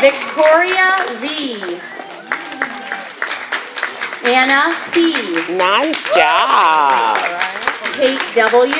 Victoria V. Anna P. Nice job. Kate W.